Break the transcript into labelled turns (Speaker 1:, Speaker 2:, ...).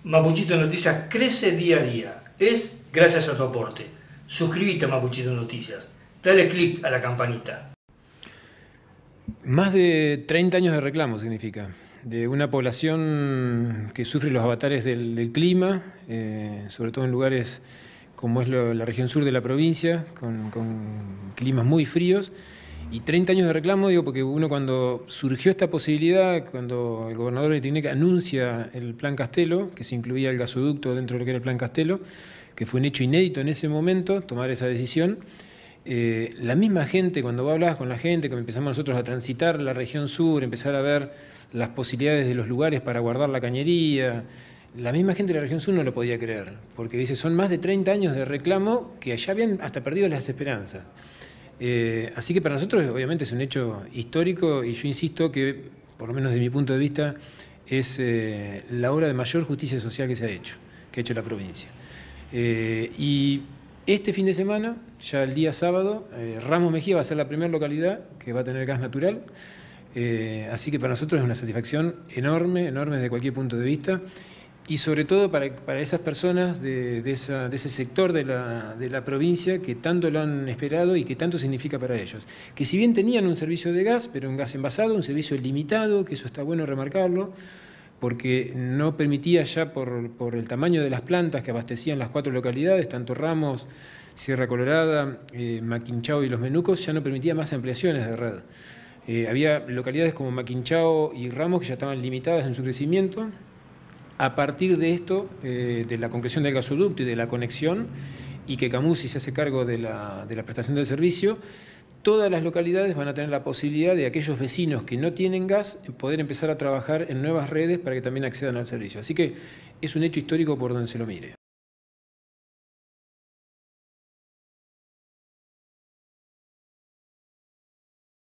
Speaker 1: Mapuchito Noticias crece día a día. Es gracias a tu aporte. Suscríbete a Mapuchito Noticias. Dale click a la campanita.
Speaker 2: Más de 30 años de reclamo significa, de una población que sufre los avatares del clima, sobre todo en lugares como es la región sur de la provincia, con climas muy fríos, y 30 años de reclamo, digo, porque uno cuando surgió esta posibilidad, cuando el gobernador de Tinec anuncia el Plan Castelo, que se incluía el gasoducto dentro de lo que era el Plan Castelo, que fue un hecho inédito en ese momento, tomar esa decisión. La misma gente, cuando vos hablabas con la gente, cuando empezamos nosotros a transitar la región sur, empezar a ver las posibilidades de los lugares para guardar la cañería, la misma gente de la región sur no lo podía creer, porque dice, son más de 30 años de reclamo que ya habían hasta perdido las esperanzas. Así que para nosotros obviamente es un hecho histórico y yo insisto que, por lo menos desde mi punto de vista, es la obra de mayor justicia social que ha hecho la provincia. Y este fin de semana, ya el día sábado, Ramos Mejía va a ser la primera localidad que va a tener gas natural. Así que para nosotros es una satisfacción enorme, enorme desde cualquier punto de vista. Y sobre todo para esas personas de ese sector de la provincia que tanto lo han esperado y que tanto significa para ellos. Que si bien tenían un servicio de gas, pero un gas envasado, un servicio limitado, que eso está bueno remarcarlo, porque no permitía ya por el tamaño de las plantas que abastecían las 4 localidades, tanto Ramos, Sierra Colorada, Maquinchao y Los Menucos, ya no permitía más ampliaciones de red. Había localidades como Maquinchao y Ramos que ya estaban limitadas en su crecimiento. A partir de esto, de la concreción del gasoducto y de la conexión, y que Camusi se hace cargo de la prestación del servicio, todas las localidades van a tener la posibilidad de aquellos vecinos que no tienen gas poder empezar a trabajar en nuevas redes para que también accedan al servicio. Así que es un hecho histórico por donde se lo mire.